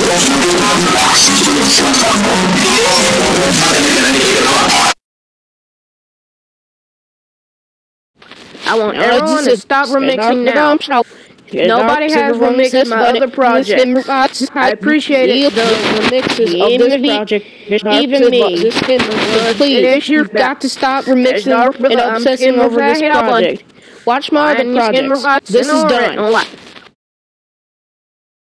I want everyone to stop remixing now. Nobody has remixed my other project. I appreciate the remixes of this project. Even me. Please, you've got to stop remixing and obsessing over this project. Watch my other projects. This is done.